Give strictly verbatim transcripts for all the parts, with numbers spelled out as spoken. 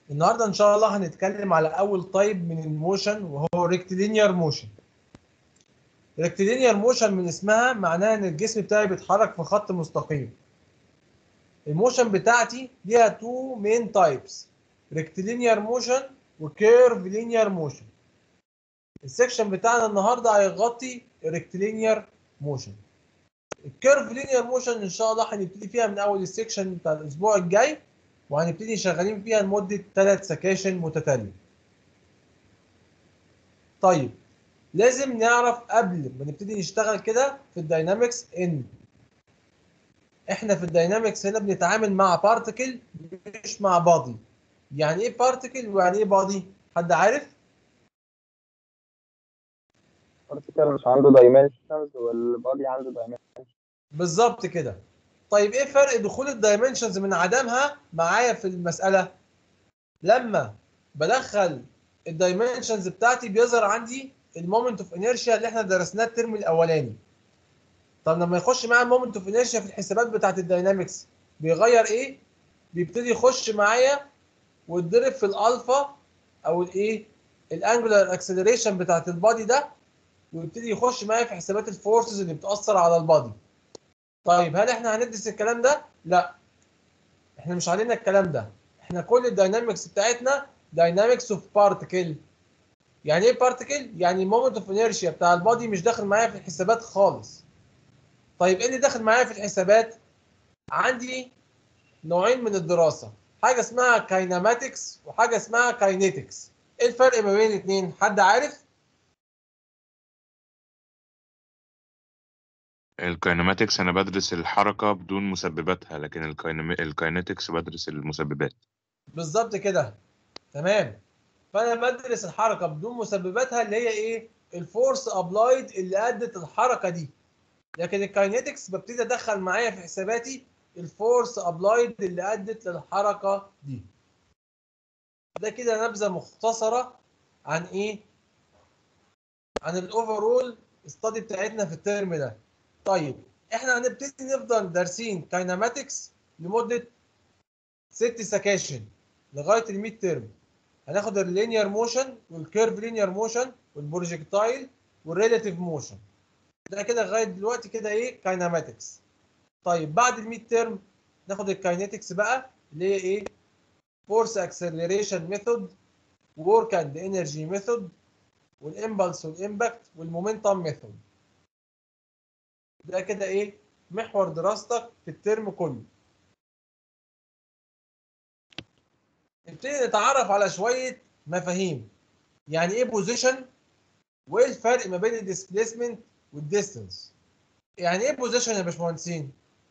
النهارده ان شاء الله هنتكلم على اول تايب من الموشن وهو ريكتيلينير موشن. ريكتيلينير موشن من اسمها معناها ان الجسم بتاعي بيتحرك في خط مستقيم. الموشن بتاعتي ليها تو مين تايبس، ريكتيلينير موشن وكيرف لينير موشن. السكشن بتاعنا النهارده هيغطي ريكتيلينير موشن. الكيرف لينير موشن ان شاء الله هنبتدي فيها من اول السكشن بتاع الاسبوع الجاي، وهنبتدي شغالين فيها لمده ثلاث سكاشن متتاليه. طيب لازم نعرف قبل ما نبتدي نشتغل كده في الداينامكس ان احنا في الداينامكس هنا بنتعامل مع بارتكل مش مع بادي. يعني ايه بارتكل ويعني ايه بادي؟ حد عارف؟ بارتيكل مش عنده دايمنشنز والبادي عنده دايمنشنز. بالظبط كده. طيب ايه فرق دخول الدايمنشنز من عدمها معايا في المساله؟ لما بدخل الدايمنشنز بتاعتي بيظهر عندي المومنت اوف انيرشيا اللي احنا درسناه الترم الاولاني. طب لما يخش معايا المومنت اوف انيرشيا في الحسابات بتاعت الداينامكس بيغير ايه؟ بيبتدي يخش معايا ويتضرب في الالفا او الايه؟ الانجولار اكسلريشن بتاعت البادي ده، ويبتدي يخش معايا في حسابات الفورسز اللي بتاثر على البادي. طيب هل احنا هندرس الكلام ده؟ لا، احنا مش علينا الكلام ده. احنا كل الداينامكس بتاعتنا داينامكس اوف بارتكل. يعني ايه بارتكل؟ يعني المومنت اوف انيرشيا بتاع البادي مش داخل معايا في الحسابات خالص. طيب ايه اللي داخل معايا في الحسابات؟ عندي نوعين من الدراسه، حاجه اسمها كايناماتكس وحاجه اسمها كاينيتكس. ايه الفرق ما بين الاثنين؟ حد عارف؟ الكاينماتكس انا بدرس الحركه بدون مسبباتها، لكن الكاينم... الكاينetics بدرس المسببات. بالظبط كده، تمام. فانا بدرس الحركه بدون مسبباتها اللي هي ايه؟ الفورس ابلايد اللي ادت الحركه دي. لكن الكاينيتكس ببتدي ادخل معايا في حساباتي الفورس ابلايد اللي ادت للحركه دي. ده كده نبذه مختصره عن ايه؟ عن الاوفرول ستادي بتاعتنا في الترم ده. طيب احنا هنبتدي نفضل دارسين كايناماتكس لمده ست سكاشن لغايه الميد ترم. هناخد اللينير موشن والكيرف لينير موشن والبروجكتايل والريلاتيف موشن. ده كده لغايه دلوقتي كده ايه؟ كايناماتكس. طيب بعد الميد ترم ناخد الكاينيتكس بقى اللي هي ايه؟ فورس اكسلريشن ميثود، وورك اند انرجي ميثود، والامبلس والامباكت والمومنتم ميثود. ده كده ايه؟ محور دراستك في الترم كله. نبتدي نتعرف على شويه مفاهيم. يعني ايه بوزيشن؟ وايه الفرق ما بين الديسبيسمنت والديستنس؟ يعني ايه بوزيشن يا باشمهندسين؟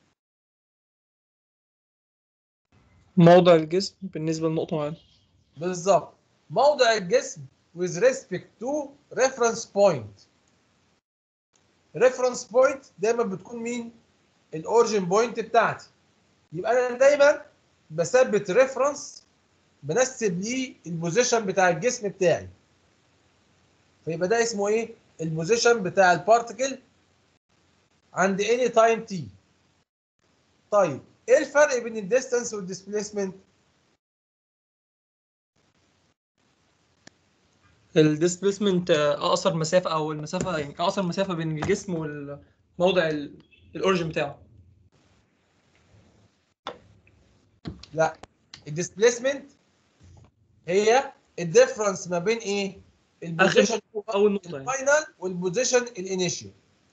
موضع الجسم بالنسبة لنقطة معينة. بالظبط، موضع الجسم with respect to reference point. reference point دايما بتكون مين؟ الاوريجن بوينت بتاعتي. يبقى انا دايما بثبت ريفرنس بنسب ليه البوزيشن بتاع الجسم بتاعي. فيبقى ده اسمه ايه؟ البوزيشن بتاع البارتكل عند اني تايم تي. طيب ايه الفرق بين الديستانس والديسبيسمنت؟ الديسبيسمنت أقصر مسافة أو المسافة، يعني أقصر مسافة بين الجسم والموضع الأوريجن بتاعه. لا، الديسبيسمنت هي الديفرنس ما بين ايه؟ البوزيشن أول نقطة يعني. الفاينل والبوزيشن الانيشال.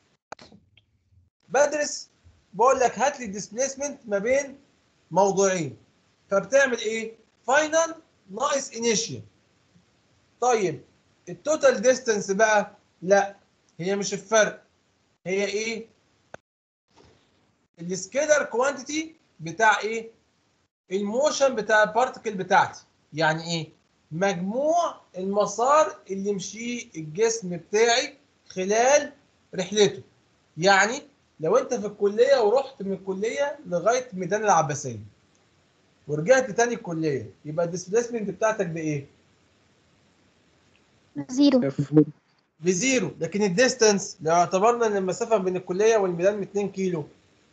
بدرس بقول لك هات لي الديسبيسمنت ما بين موضوعين، فبتعمل ايه؟ فاينل ناقص انيشال. طيب التوتال ديستانس بقى لا، هي مش الفرق، هي ايه؟ السكيلر كوانتيتي بتاع ايه؟ الموشن بتاع البارتكل بتاعتي. يعني ايه؟ مجموع المسار اللي يمشيه الجسم بتاعي خلال رحلته. يعني لو انت في الكليه ورحت من الكليه لغايه ميدان العباسيه ورجعت تاني الكليه، يبقى الديسبيسمنت بتاعتك بايه؟ زيرو. بزيرو. لكن الديستانس لو اعتبرنا ان المسافه بين الكليه والميدان اتنين كيلو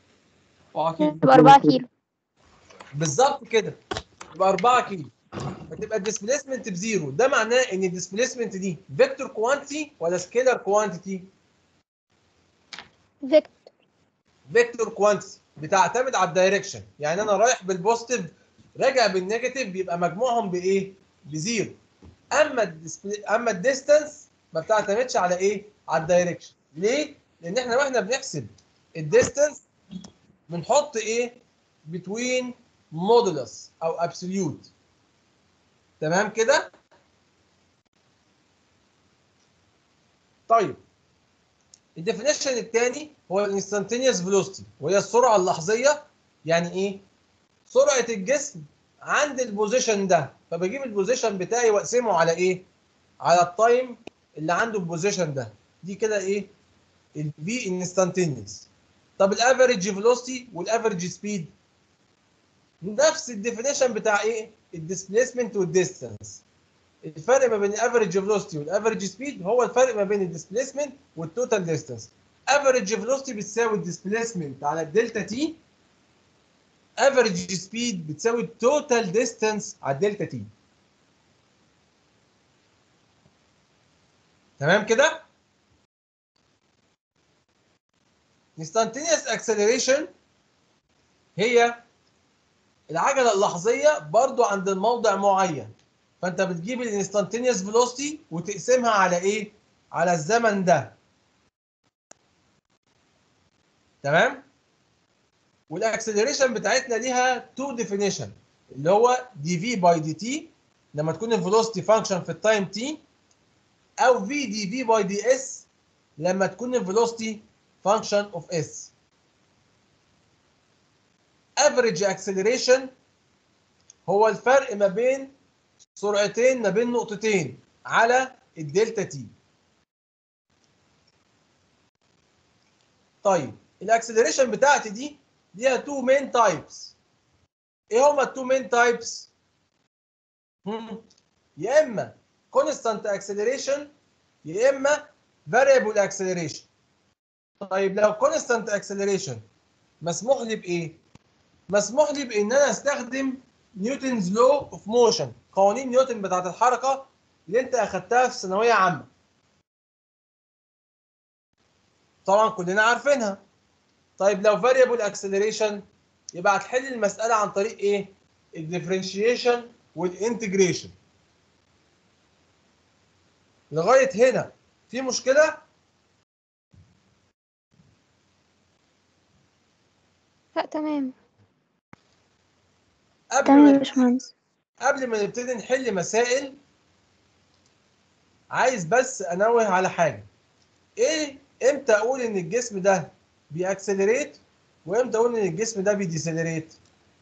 أكيد. يبقى أربعة كيلو. بالظبط كده، يبقى أربعة كيلو. تبقى الديسبيسمنت بزيرو، ده معناه ان الديسبيسمنت دي فيكتور كوانتيتي ولا سكيلر كوانتيتي؟ فيكتور. فيكتور كوانتيتي بتعتمد على الدايركشن، يعني انا رايح بالبوزيتيف راجع بالنيجاتيف بيبقى مجموعهم بايه؟ بزيرو. اما الديسبلي اما الديستانس ما بتعتمدش على ايه؟ على الدايركشن. ليه؟ لان احنا واحنا بنحسب الديستانس بنحط ايه؟ بتوين مودولس او ابسوليوت. تمام كده؟ طيب الديفينيشن الثاني هو الانستانتينيوس فيلوسيتي، وهي السرعه اللحظيه. يعني ايه؟ سرعه الجسم عند البوزيشن ده، فبجيب البوزيشن بتاعي واقسمه على ايه؟ على التايم اللي عنده البوزيشن ده. دي كده ايه؟ الفي انستانتينيوس. طب الافريج فيلوسيتي والافريج سبيد نفس الديفينيشن بتاع ايه؟ الديسبيسمنت والديستانس. الفرق ما بين الافريج فيلوسيتي والافريج سبيد هو الفرق ما بين الديسبيسمنت والتوتال ديستانس. افريج فيلوسيتي بتساوي الديسبيسمنت على الدلتا تي، افريج سبيد بتساوي التوتال ديستانس على الدلتا تي. تمام كده؟ instantaneous acceleration هي العجله اللحظيه برضو عند الموضع معين، فانت بتجيب الانستانتينيوس فيلوسيتي وتقسمها على ايه؟ على الزمن ده. تمام؟ والاكسلريشن بتاعتنا ليها تو ديفينيشن، اللي هو دي في باي دي تي لما تكون الفيلوسيتي فانكشن في التايم تي، او في دي في باي دي اس لما تكون الفيلوسيتي فانكشن اوف اس. افريج اكسلريشن هو الفرق ما بين سرعتين ما بين نقطتين على الدلتا تي. طيب الاكسلريشن بتاعتي دي ليها تو مين تايبس. ايه هما التو مين تايبس؟ يا اما كونستانت اكسلريشن يا اما فاريبل اكسلريشن. طيب لو كونستانت اكسلريشن مسموح لي بايه؟ مسموح لي بان انا استخدم نيوتنز لو اوف موشن، قوانين نيوتن بتاعت الحركه اللي انت اخدتها في ثانويه عامه. طبعا كلنا عارفينها. طيب لو فاريبل اكسلريشن يبقى هتحل المساله عن طريق ايه؟ الديفرنشيشن والانتجريشن. لغايه هنا في مشكله؟ لا تمام. قبل تمام يا ما باشمهندس. قبل ما نبتدي نحل مسائل عايز بس انوه على حاجه. ايه امتى اقول ان الجسم ده بيأكسلريت وامتى اقول ان الجسم ده بيديسلريت؟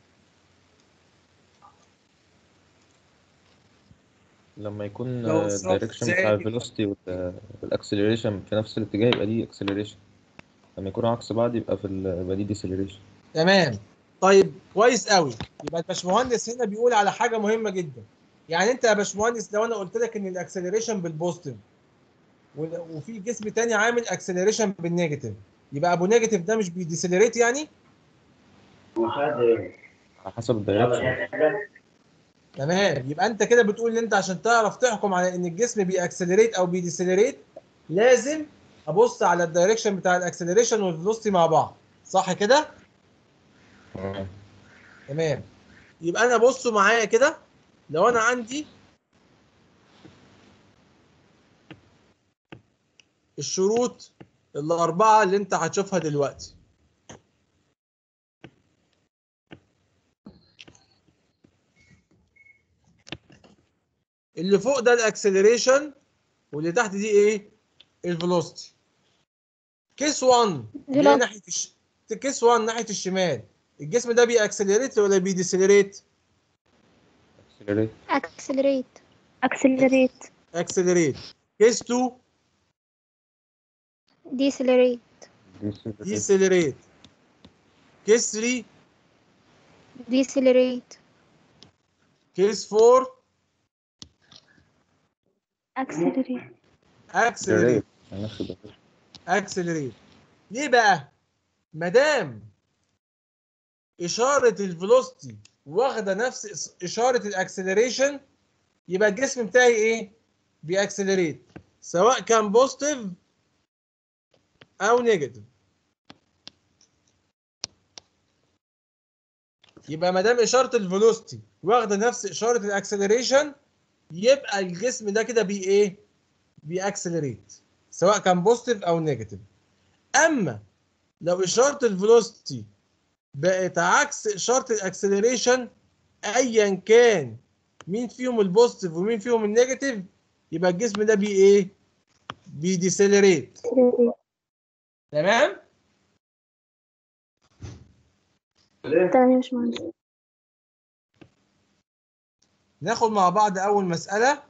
لما يكون لو اصرف الدايركشن بتاع ازاي؟ الفيلوسيتي والاكسلريشن في نفس الاتجاه يبقى دي اكسلريشن، لما يكونوا عكس بعض يبقى في ال- يبقى دي ديسلريشن. تمام. طيب كويس قوي. يبقى الباشمهندس هنا بيقول على حاجه مهمه جدا. يعني انت يا باشمهندس لو انا قلت لك ان الاكسلريشن بالبوزيتيف وفي جسم تاني عامل اكسلريشن بالنيجاتيف، يبقى ابو نيجاتيف ده مش بيديسلريت يعني؟ على حسب الدايركشن. تمام. يبقى انت كده بتقول ان انت عشان تعرف تحكم على ان الجسم بيأكسلريت او بيديسلريت لازم ابص على الدايركشن بتاع الاكسلريشن والفيلوسيتي مع بعض، صح كده؟ تمام. يبقى انا بصوا معايا كده، لو انا عندي الشروط الاربعه اللي انت هتشوفها دلوقتي. اللي فوق ده الاكسلريشن واللي تحت دي ايه؟ الفيلوسيتي. كيس واحد اللي هي ناحيه الش... كيس واحد ناحيه الشمال، الجسم ده بيأكسلريت ولا بيديسلريت؟ اكسلريت. اكسلريت. اكسلريت. اكسلريت. كيس اتنين ديسلريت. ديسلريت. كيس تلاتة ديسلريت. كيس اربعة اكسلريت. اكسلريت. اكسلريت. ليه بقى؟ ما دام اشاره الفيلوسيتي واخده نفس اشاره الاكسلريشن يبقى الجسم بتاعي ايه؟ بيأكسلريت سواء كان بوزيتيف او نيجاتيف. يبقى ما دام اشاره الفيلوسيتي واخده نفس اشاره الاكسلريشن يبقى الجسم ده كده بي ايه؟ بيأكسلريت سواء كان بوزيتيف او نيجاتيف. اما لو اشاره الفيلوسيتي بقت عكس اشاره الاكسلريشن ايا كان مين فيهم البوزيتيف ومين فيهم النيجاتيف يبقى الجسم ده بي ايه؟ بيديسيلريت. تمام؟ تمام يا باشمهندس. ناخد مع بعض اول مساله.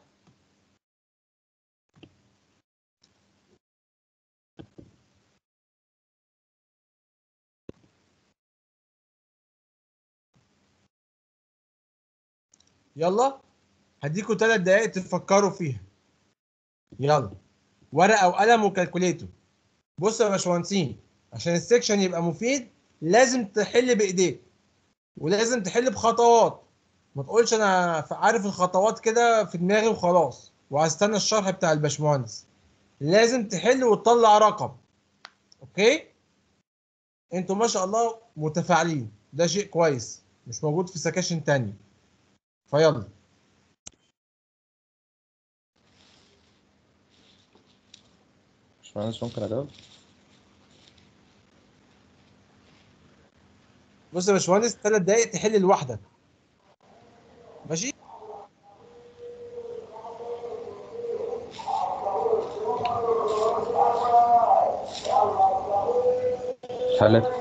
يلا هديكوا ثلاث دقائق تفكروا فيها. يلا ورقه وقلم وكالكوليتور. بصوا يا باشمهندسين عشان السكشن يبقى مفيد لازم تحل بايديك ولازم تحل بخطوات. ما تقولش انا عارف الخطوات كده في دماغي وخلاص وهستنى الشرح بتاع الباشمهندس. لازم تحل وتطلع رقم. اوكي؟ انتوا ما شاء الله متفاعلين، ده شيء كويس مش موجود في سكاشن تانية. فيلا باشمهندس ممكن اجاوب؟ بص يا باشمهندس ثلاث دقايق تحل لوحدك. ماشي؟ حلت.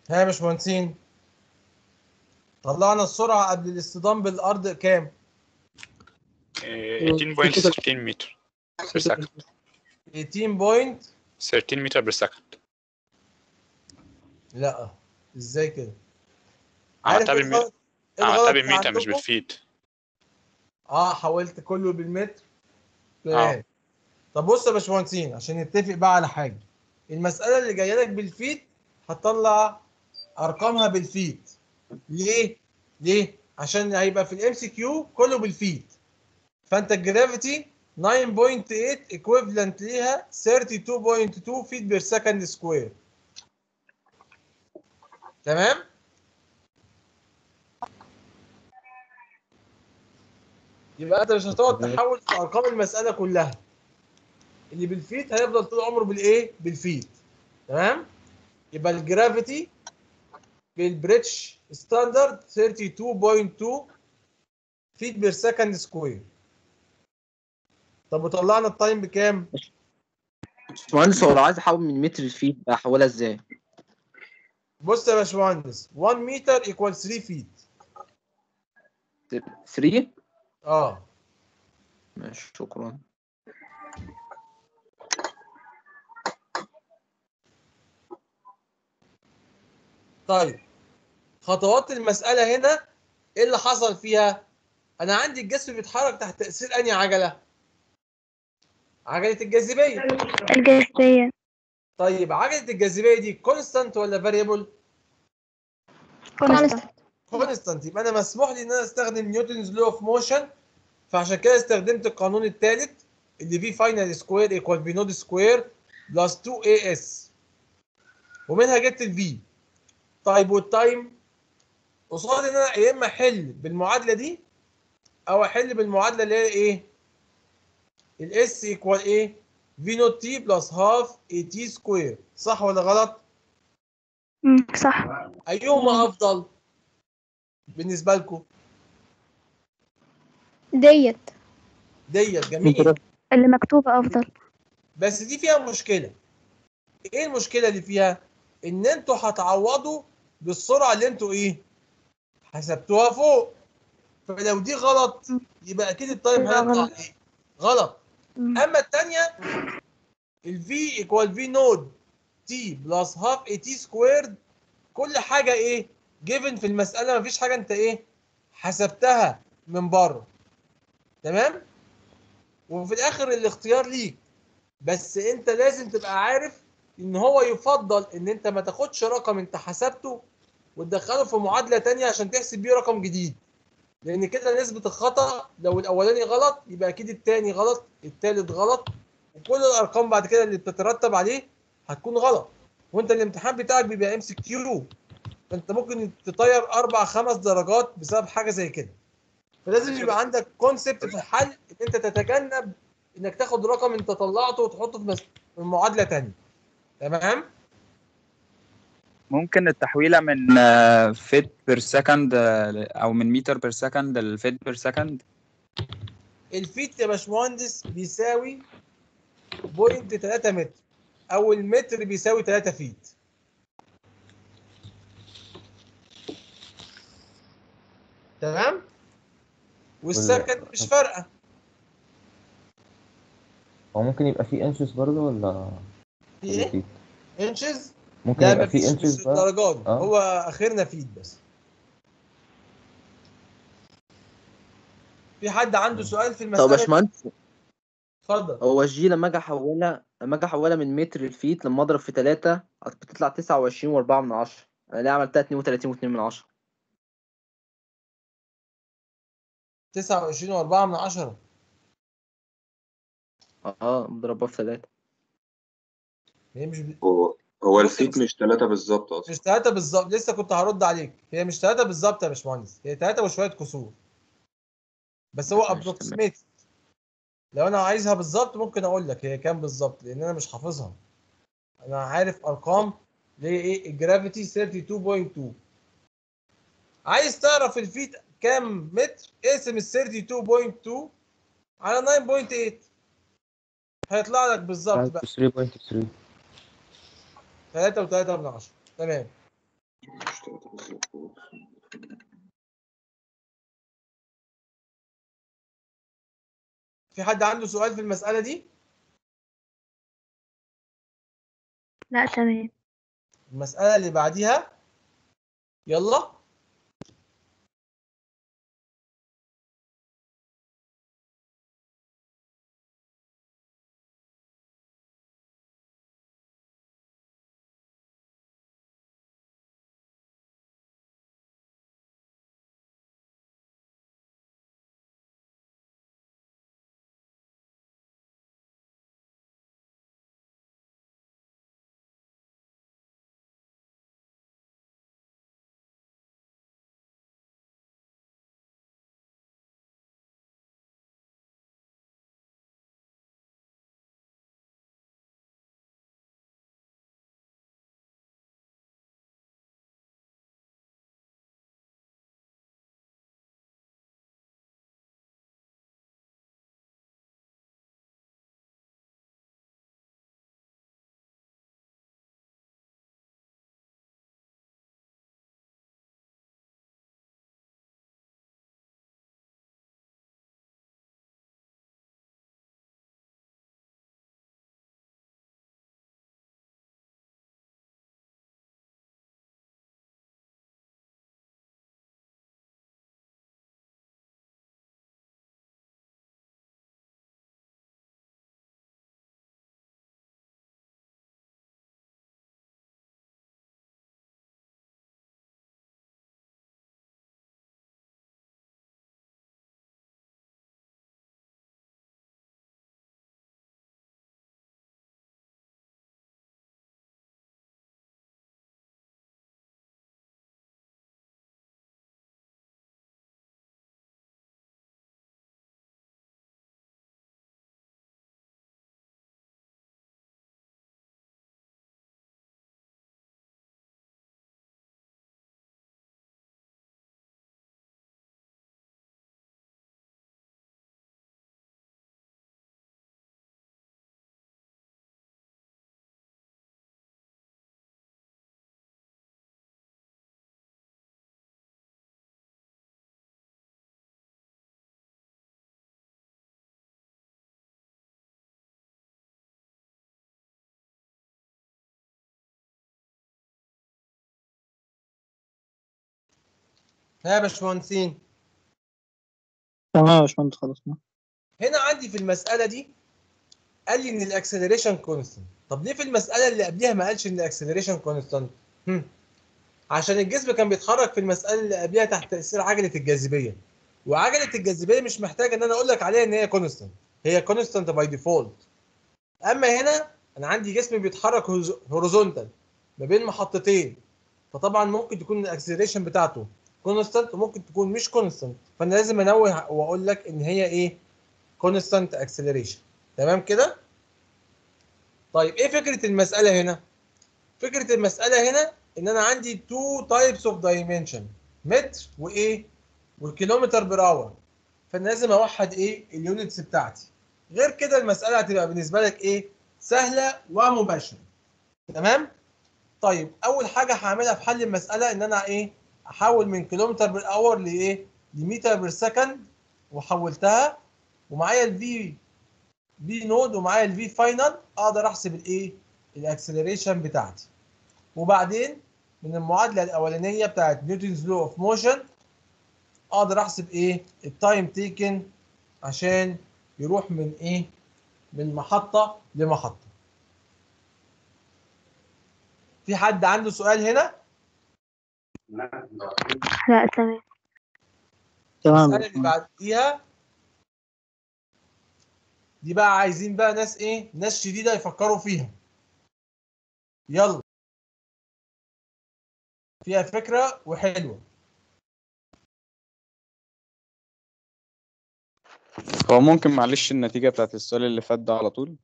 ها يا باشمهندسين، طلعنا السرعه قبل الاصطدام بالارض كام؟ ثمانية عشر فاصلة ستة عشر متر per second. ثمانية بوينت ثلاثة عشر متر per second. لا ازاي كده؟ عملتها ايه بالمتر. الغلط؟ إيه عملتها الغلط اللي بالمتر مش عندكم؟ بالفيت. اه حولت كله بالمتر. اه تمام. طب بص يا باشمهندسين عشان نتفق بقى على حاجه، المساله اللي جايه لك بالفيت هتطلع ارقامها بالفيت. ليه؟ ليه؟ عشان هيبقى في الام سي كيو كله بالفيت. فانت الجرافيتي تسعة فاصلة ثمانية ايكويفالنت ليها اتنين وتلاتين فاصلة اتنين فيت بير سكند سكوير. تمام؟ يبقى انت مش هتقعد تحول في ارقام المساله كلها. اللي بالفيت هيفضل طول عمره بالايه؟ بالفيت. تمام؟ يبقى الجرافيتي بالبريتش ستاندرد اتنين وتلاتين فاصلة اتنين فيت بير سكند سكوير. طب وطلعنا التايم بكام؟ باشمهندس هو لو عايز احول من متر لفيت احولها ازاي؟ بص يا باشمهندس واحد متر ايكوال تلاتة فيت. تلاتة. اه ماشي شكرا. طيب خطوات المسألة هنا ايه اللي حصل فيها؟ انا عندي الجسم بيتحرك تحت تأثير انهي عجلة؟ عجلة الجاذبية. الجاذبية. طيب عجلة الجاذبية دي كونستانت ولا فاريبل؟ كونستانت. كونستانت. يبقى انا مسموح لي ان انا استخدم نيوتنز لو اوف موشن، فعشان كده استخدمت القانون الثالث اللي فيه فاينل سكوير ايكوال في نود سكوير بلس اتنين اي اس، ومنها جبت الفي. طيب والتايم قصاد ان انا يا اما احل بالمعادله دي او احل بالمعادله اللي هي ايه؟ الاس ايكوال ايه؟ في نوت تي بلس هاف اي تي سكوير. صح ولا غلط؟ مم، صح. ايهما افضل بالنسبه لكم؟ ديت ديت. جميل. اللي مكتوبة أفضل. بس دي فيها مشكله. ايه المشكله اللي فيها؟ ان انتوا هتعوضوا بالسرعه اللي انتوا ايه؟ حسبتوها فوق. فلو دي غلط يبقى اكيد التايم يبقى هيطلع غلط. ايه؟ غلط. مم. اما الثانيه الفي ايكوال في نود تي بلس هاف اي تي سكويرد، كل حاجه ايه؟ جيفن في المساله، مفيش حاجه انت ايه؟ حسبتها من بره. تمام؟ وفي الاخر الاختيار ليك، بس انت لازم تبقى عارف ان هو يفضل ان انت ما تاخدش رقم انت حسبته وتدخله في معادله ثانيه عشان تحسب بيه رقم جديد، لان كده نسبه الخطا لو الاولاني غلط يبقى اكيد الثاني غلط، الثالث غلط، وكل الارقام بعد كده اللي بتترتب عليه هتكون غلط. وانت الامتحان بتاعك بيبقى ام سي كيو، فانت ممكن تطير اربع خمس درجات بسبب حاجه زي كده. فلازم يبقى عندك كونسبت في الحل ان انت تتجنب انك تاخد رقم انت طلعته وتحطه في مس- في معادله ثانيه. تمام؟ ممكن التحويلة من فيت بير سكند أو من متر بير سكند للفيت بير سكند. الفيت يا باشمهندس بيساوي بوينت تلاتة متر، او المتر بيساوي تلاتة فيت. تمام؟ والسكند مش فارقه. هو ممكن يبقى فيه انشز برضه ولا في ولا ايه؟ فيت؟ انشز؟ ممكن لا يبقى فيه مفيش، انشز مش بقى. الدرجات دي. اه هو اخرنا فيت بس. في حد عنده سؤال في طب يا المساله دي؟ باشمهندس اتفضل. هو الجي لما اجي احولها لما اجي احولها من متر لفيت لما اضرب في تلاتة بتطلع تسعة وعشرين واربعة من عشرة. انا ليه عملتها اتنين وتلاتين واتنين من عشرة؟ تسعة وعشرين واربعة من عشرة. اه بضربها في تلاتة. هي مش ب... هو هو بص الفيت مش مش ثلاثة بالظبط مش أصلا. ثلاثة بالظبط، لسه كنت هرد عليك. هي مش ثلاثة بالظبط يا باشمهندس، هي ثلاثة وشوية كسور. بس هو ماشي تمام. ابروكسيميت. لو انا عايزها بالظبط ممكن اقول لك هي كام بالظبط، لان انا مش حافظها. انا عارف ارقام اللي هي ايه؟ الجرافيتي اتنين وتلاتين فاصلة اتنين. عايز تعرف الفيت كام متر؟ اقسم ال اتنين وتلاتين فاصلة اتنين على تسعة فاصلة تمانية هيطلع لك بالظبط بقى تلاتة فاصلة تلاتة. تلاتة وتلاتة من عشرة. تمام. في حد عنده سؤال في المسألة دي؟ لا تمام. المسألة اللي بعديها يلا. ها يا باشمهندسين، تمام يا باشمهندس خلاص. هنا عندي في المسألة دي قال لي ان الاكسلريشن كونستنت. طب ليه في المسألة اللي قبليها ما قالش ان الاكسلريشن كونستنت؟ عشان الجسم كان بيتحرك في المسألة اللي قبليها تحت تأثير عجلة الجاذبية، وعجلة الجاذبية مش محتاجة ان انا اقول لك عليها ان هي كونستنت، هي كونستنت باي ديفولت. اما هنا انا عندي جسم بيتحرك هوريزونتال ما بين محطتين، فطبعا ممكن تكون الاكسلريشن بتاعته كونستنت وممكن تكون مش كونستنت، فانا لازم انوه واقول لك ان هي ايه؟ كونستنت اكسلريشن. تمام كده؟ طيب ايه فكره المساله هنا؟ فكره المساله هنا ان انا عندي تو تايبس اوف دايمنشن، متر وايه؟ والكيلومتر بير اور، فانا لازم اوحد ايه؟ اليونتس بتاعتي. غير كده المساله هتبقى بالنسبه لك ايه؟ سهله ومباشره. تمام؟ طيب اول حاجه هعملها في حل المساله ان انا ايه؟ احول من كيلومتر بير اور لايه؟ لمتر بير سكند، وحولتها ومعايا الفي في نود ومعايا الفي فاينل، اقدر احسب الايه؟ الاكسلريشن بتاعتي. وبعدين من المعادله الاولانيه بتاعت نيوتنز لو اوف موشن اقدر احسب ايه؟ التايم تيكن عشان يروح من ايه؟ من محطه لمحطه. في حد عنده سؤال هنا؟ لا تمام. تمام. المساله اللي بعديها دي بقى عايزين بقى ناس ايه؟ ناس شديده يفكروا فيها. يلا، فيها فكره وحلوه. هو ممكن معلش النتيجة بتاعت السؤال اللي فات ده على طول؟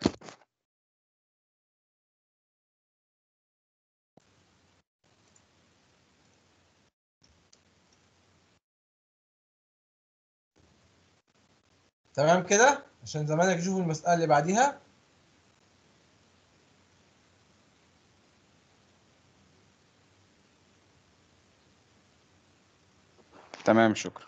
تمام كده عشان زمانك يشوفوا المساله اللي بعديها. تمام شكرا.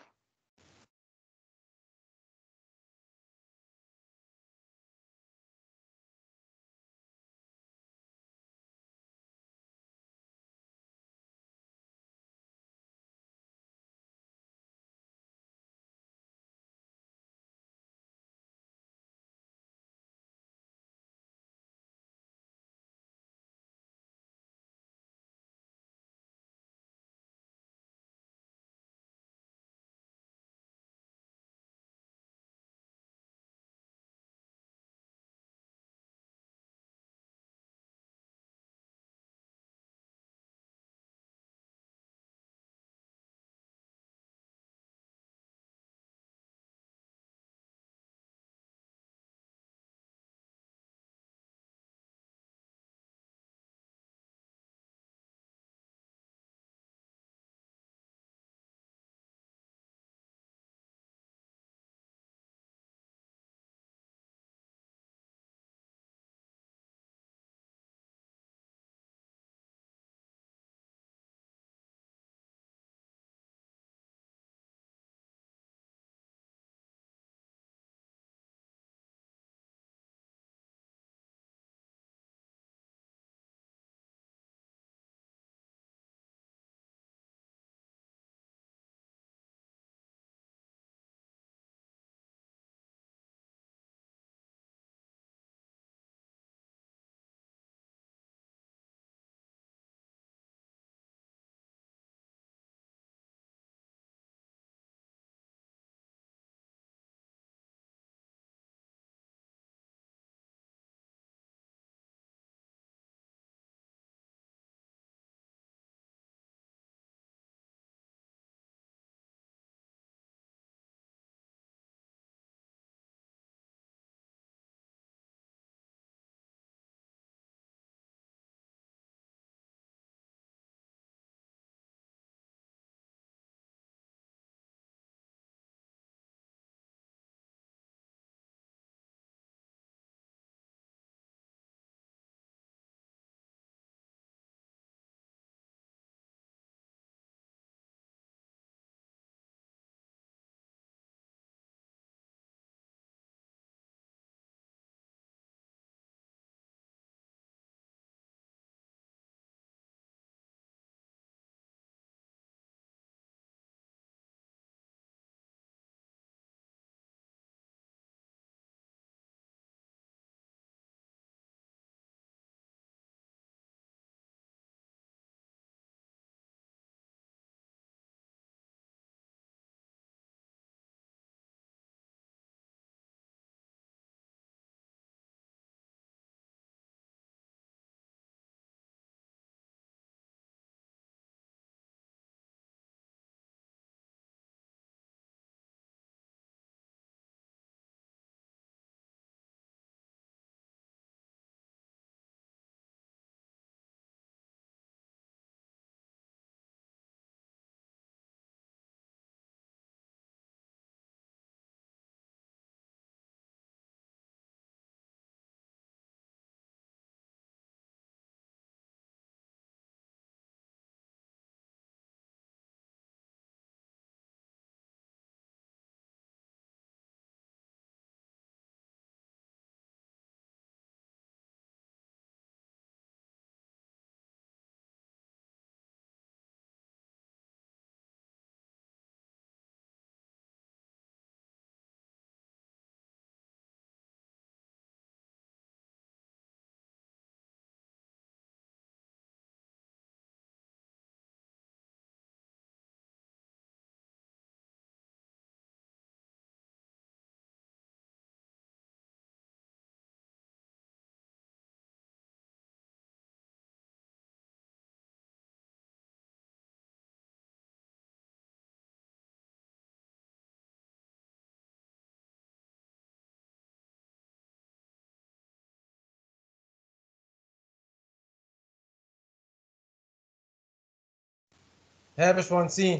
ها يا باشمهندسين.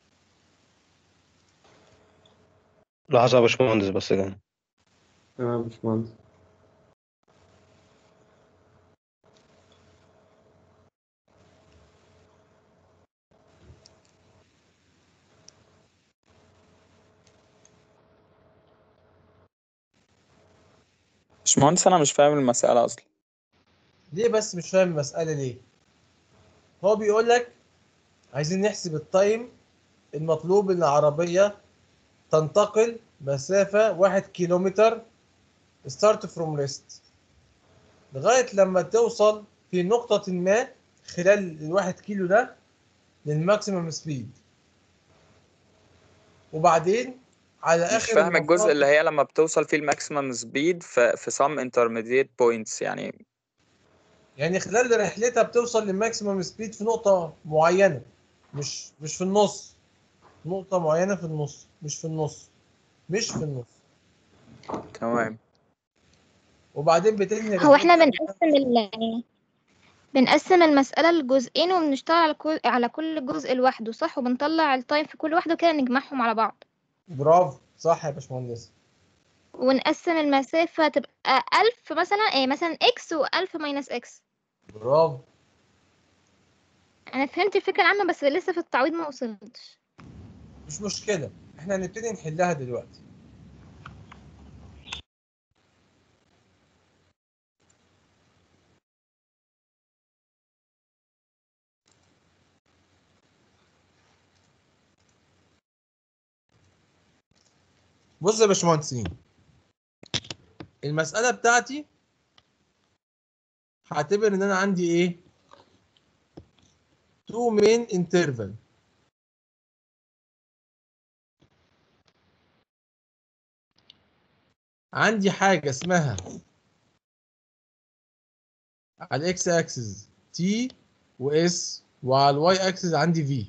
لحظة يا باشمهندس بس كده. تمام يا باشمهندس. باشمهندس انا مش فاهم المسألة اصلا. ليه بس مش فاهم المسألة ليه؟ هو بيقول لك عايزين نحسب التايم المطلوب ان العربية تنتقل مسافة واحد كيلومتر start from rest لغاية لما توصل في نقطة ما خلال الواحد كيلو ده للماكسيمم سبيد، وبعدين على مش آخر فاهم الجزء المسار اللي هي لما بتوصل فيه الماكسيمم سبيد في في some intermediate points يعني. يعني خلال رحلتها بتوصل للماكسيمم سبيد في نقطة معينة، مش مش في النص، نقطة معينة في النص، مش في النص مش في النص تمام. وبعدين بتنهي هو احنا رحلتها. بنقسم ال بنقسم المسألة لجزئين وبنشتغل على كل على كل جزء لوحده، صح؟ وبنطلع التايم في كل واحدة كده نجمعهم على بعض، برافو صح يا باشمهندس. ونقسم المسافة تبقى ألف مثلا، ايه مثلا اكس وألف ماينس اكس. برافو. أنا فهمت الفكرة العامة بس لسه في التعويض ما وصلتش. مش مشكلة، احنا هنبتدي نحلها دلوقتي. بص يا باشمهندسين، المسألة بتاعتي هعتبر ان انا عندي ايه؟ تو مين انترفال. عندي حاجة اسمها على الاكس اكسس تي واس، وعلى الواي اكسس عندي في.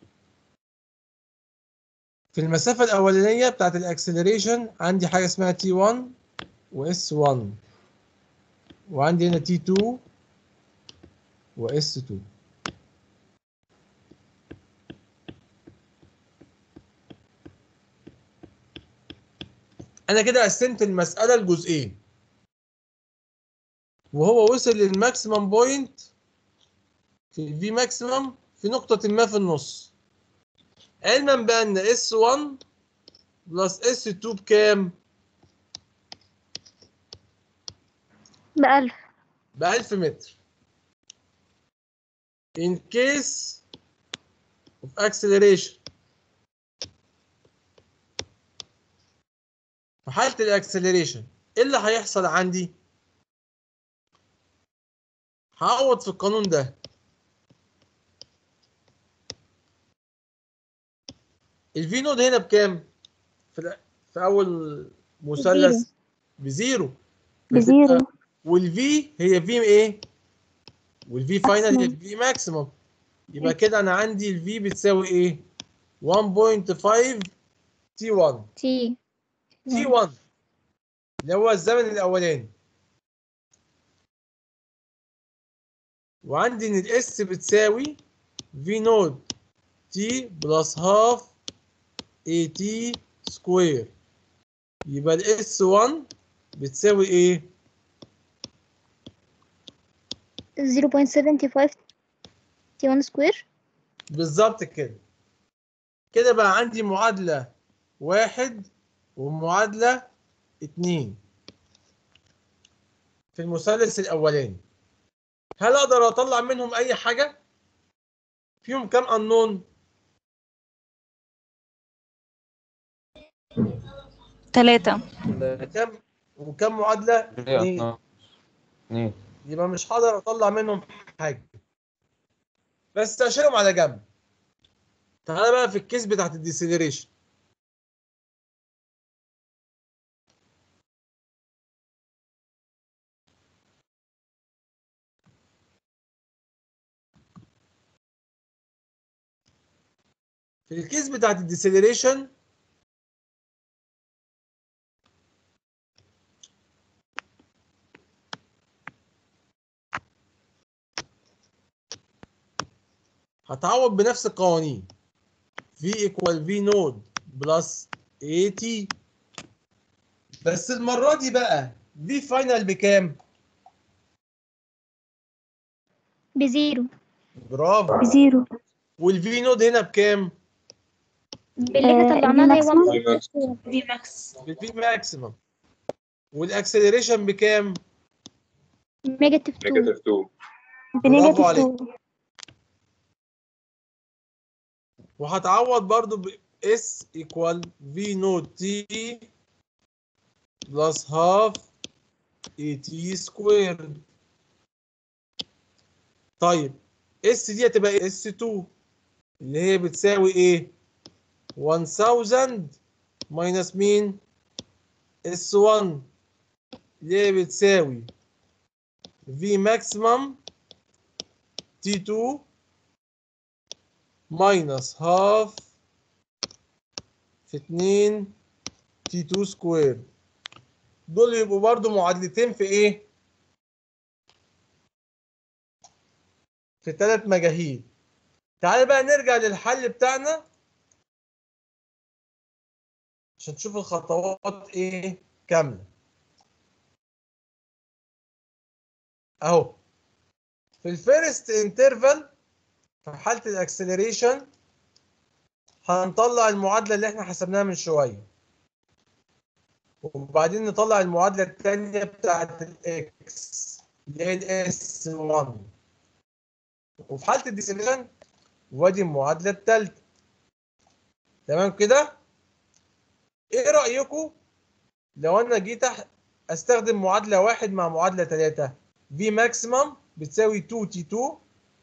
في المسافة الأولانية بتاعت الاكسلريشن عندي حاجة اسمها تي واحد واس واحد، وعندي هنا تي اتنين واس اتنين. أنا كده قسمت المسألة لجزئين، وهو وصل للماكسيمم بوينت في الفي ماكسيمم في نقطة ما في النص، علما بأن اس واحد بلس اس اتنين بكام؟ بألف. بألف متر. in case of acceleration. في حالة الاكسلريشن ايه اللي هيحصل عندي؟ هعوض في القانون ده. الفي نود هنا بكام؟ في, في اول مثلث بزيرو. بزيرو. والفي هي في ايه؟ والفي فاينل هي في ماكسيموم. يبقى كده انا عندي الفي بتساوي ايه؟ واحد فاصلة خمسة تي واحد. تي تي واحد اللي هو الزمن الاولاني. وعندي ان الاس بتساوي في نود تي بلس هاف اي تي سكوير. يبقى الاس واحد بتساوي ايه؟ زيرو بوينت سفن فايف تي واحد سكوير. بالظبط كده. كده بقى عندي معادلة واحد ومعادلة اتنين في المثلث الأولاني. هل أقدر أطلع منهم أي حاجة؟ فيهم كام unknown؟ تلاتة. كام وكام معادلة؟ اتنين. اتنين. يبقى مش هقدر أطلع منهم حاجة، بس أشيلهم على جنب. تعالى بقى في الكيس بتاعت الديسيلريشن. في الكيس بتاعت الديسيلريشن هتعوض بنفس القوانين. V equal V نود بلس اي تي. بس المرة دي بقى V فاينل بكام؟ بزيرو. برافو. بزيرو. والفي نود هنا بكام؟ باللي احنا طلعناه اللي هي واحد. في ماكس. بالفي ماكسيمم. والاكسلريشن بكام؟ نيجاتيف اتنين. نيجاتيف اتنين. برافو بنيجاتيف عليك. اتنين. وهتعوض برضو ب S equal V نوت T plus half A T squared. طيب S دي هتبقى إس اتنين اللي هي بتساوي ايه؟ ألف minus مين؟ إس واحد اللي هي بتساوي V maximum تي اتنين minus half في اتنين تي اتنين سكوير. دول يبقوا برضو معادلتين في ايه؟ في ثلاث مجاهيل. تعال بقى نرجع للحل بتاعنا عشان تشوف الخطوات ايه كاملة. اهو في الفيرست انترفال في حالة الاكسلريشن هنطلع المعادلة اللي احنا حسبناها من شوية، وبعدين نطلع المعادلة الثانية بتاعت الاكس اللي هي الاس واحد، وفي حالة الديسلريشن وادي المعادلة الثالثة. تمام كده؟ ايه رأيكم لو انا جيت استخدم معادلة واحد مع معادلة ثلاثة؟ في ماكسيمم بتساوي اتنين تي اتنين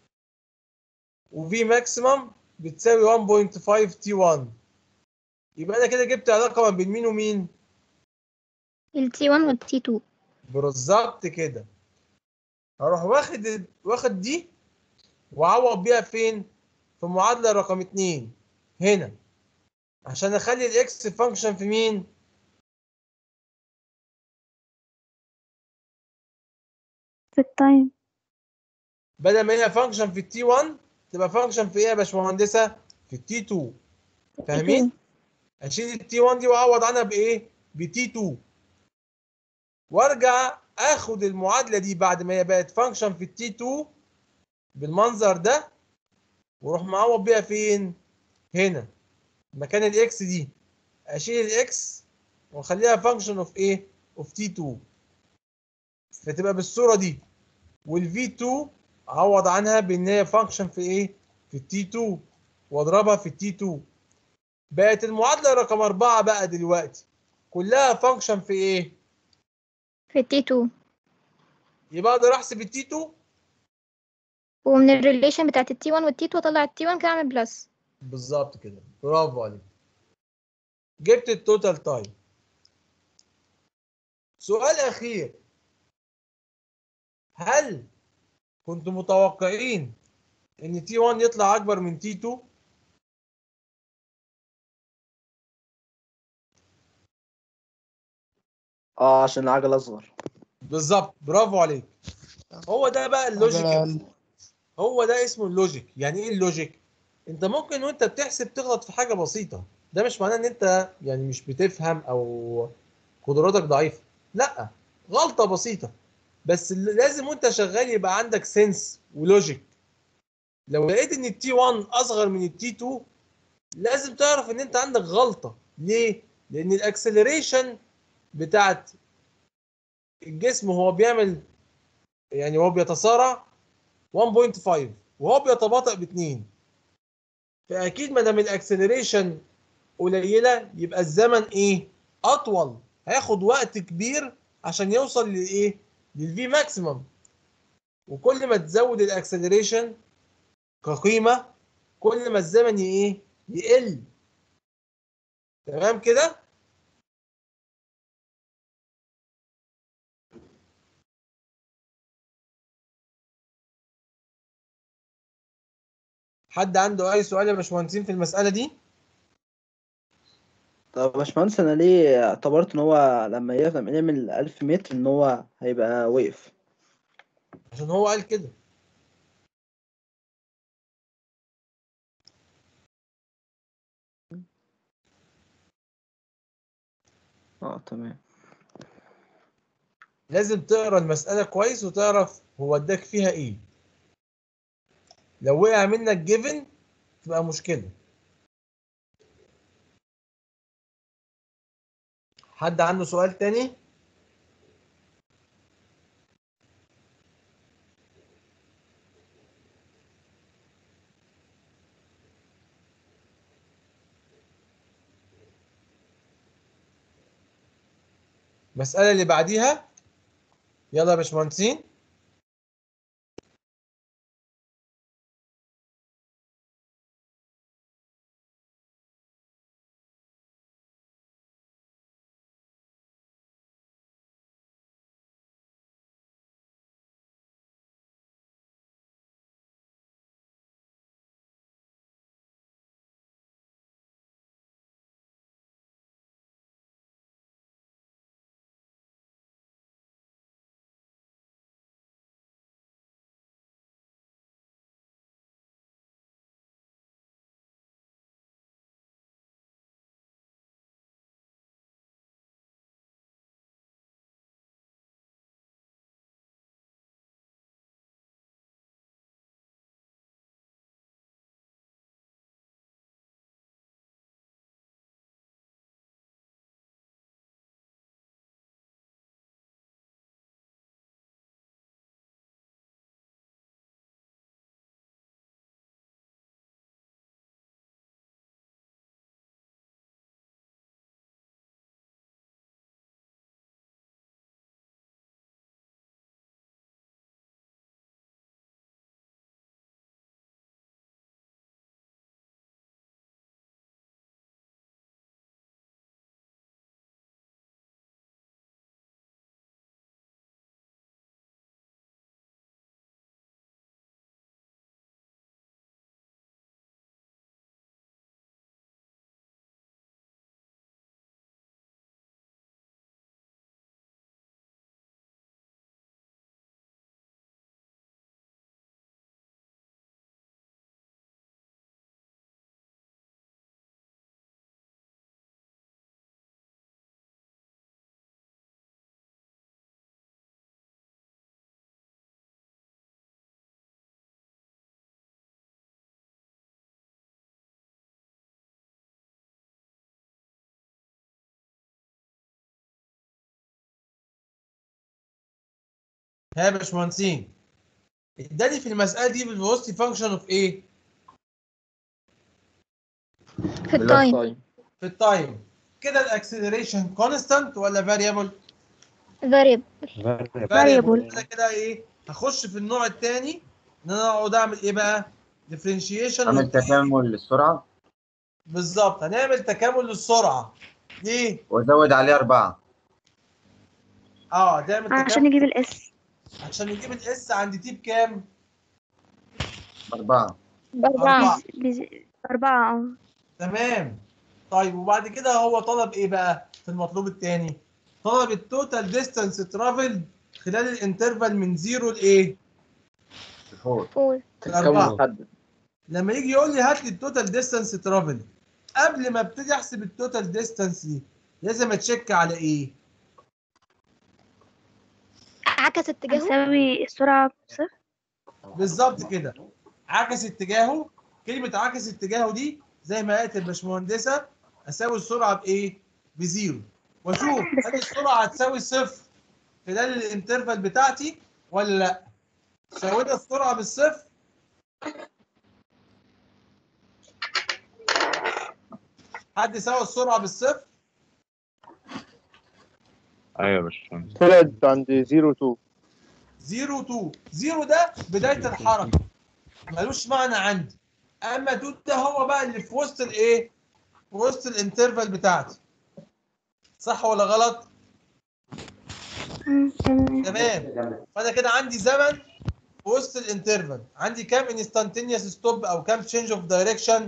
وفي ماكسيمم بتساوي واحد فاصلة خمسة تي واحد. يبقى انا كده جبت علاقة ما بين مين ومين؟ ال تي واحد وال تي اتنين. بالظبط كده. هروح واخد واخد دي واعوض بيها فين؟ في معادلة رقم اتنين هنا عشان اخلي الاكس فانكشن في مين؟ في التايم. بدل ما هي فانكشن في التي واحد تبقى فانكشن في ايه يا باشمهندسة؟ في التي اتنين. فاهمين؟ اشيل التي واحد دي واعوض عنها بايه؟ بتي اتنين، وارجع اخد المعادله دي بعد ما هي بقت فانكشن في التي اتنين بالمنظر ده، واروح معوض بيها فين؟ هنا مكان الاكس دي اشيل الاكس واخليها فانكشن اوف ايه؟ اوف تي اتنين، فتبقى بالصوره دي. والفي اتنين اعوض عنها بان هي فانكشن في ايه؟ في التي اتنين، واضربها في التي اتنين. بقت المعادله رقم أربعة بقى دلوقتي كلها فانكشن في ايه؟ في التي اتنين. يبقى اقدر احسب التي اتنين ومن الريليشن بتاعت التي واحد والتي اتنين اطلع التي واحد كده اعمل بلس. بالظبط كده. برافو عليك. جبت التوتال تايم. سؤال اخير، هل كنتم متوقعين ان تي واحد يطلع اكبر من تي اتنين؟ اه عشان العجلة اصغر. بالظبط، برافو عليك. هو ده بقى اللوجيك، هو ده اسمه اللوجيك. يعني ايه اللوجيك؟ انت ممكن وانت بتحسب تغلط في حاجه بسيطه، ده مش معناه ان انت يعني مش بتفهم او قدراتك ضعيفه، لا، غلطه بسيطه، بس لازم وانت شغال يبقى عندك سنس ولوجيك. لو لقيت ان التي واحد اصغر من التي اتنين لازم تعرف ان انت عندك غلطه. ليه؟ لان الاكسلريشن بتاعت الجسم وهو بيعمل، يعني هو بيتسارع واحد فاصلة خمسة وهو بيتباطأ ب اتنين، فاكيد ما دام الاكسلريشن قليله يبقى الزمن ايه؟ اطول، هياخد وقت كبير عشان يوصل للايه؟ للفي ماكسيمم. وكل ما تزود الاكسلريشن كقيمه كل ما الزمن ايه؟ يقل. تمام كده؟ حد عنده اي سؤال يا باشمهندسين في المساله دي؟ طب يا باشمهندس انا ليه اعتبرت ان هو لما يقف لما يعمل ألف متر ان هو هيبقى وقف؟ عشان هو قال كده. اه تمام. لازم تقرا المساله كويس وتعرف هو اداك فيها ايه. لو وقع منك جيفن تبقى مشكله. حد عنده سؤال تاني؟ المسألة اللي بعديها، يلا يا باشمهندسين. ها يا باشمهندسين، اداني في المسألة دي بالفيلوسيتي فانكشن اوف ايه؟ في التايم. في التايم. كده الاكسلريشن كونستانت ولا فاريبل؟ فاريبل. فاريبل. انا كده ايه؟ هخش في النوع الثاني ان انا اقعد اعمل ايه بقى؟ ديفرنشيشن. عمل تكامل للسرعة. بالظبط، هنعمل تكامل للسرعة. ليه؟ وازود عليه أربعة. اه تعمل تكامل عشان نجيب الاس. عشان نجيب الاس عند تي بكام؟ أربعة. بأربعة. أربعة اه. تمام. طيب وبعد كده هو طلب ايه بقى في المطلوب الثاني؟ طلب التوتال ديستانس ترافل خلال الانترفال من زيرو لايه؟ فور. فور. الأربعة. لما يجي يقول لي هات لي التوتال ديستانس ترافل، قبل ما ابتدي احسب التوتال ديستانس دي لازم اتشيك على ايه؟ عكس اتجاهه. هتساوي السرعة بصفر. بالظبط كده، عكس اتجاهه. كلمة عكس اتجاهه دي زي ما قالت الباشمهندسة، اساوي السرعة بايه؟ بزيرو، واشوف هل السرعة هتساوي صفر خلال الانترفال بتاعتي ولا لا. ساوينا السرعة بالصفر. حد ساوى السرعة بالصفر؟ ايوه يا باشمهندس. طلعت عند صفر اتنين. صفر اتنين. صفر ده بداية الحركة، ملوش معنى عندي. اما اتنين ده هو بقى اللي في وسط الايه؟ في وسط الانترفال بتاعتي. صح ولا غلط؟ تمام. فانا كده عندي زمن في وسط الانترفال، عندي كام انستانتينيوس ستوب او كام تشينج اوف دايركشن؟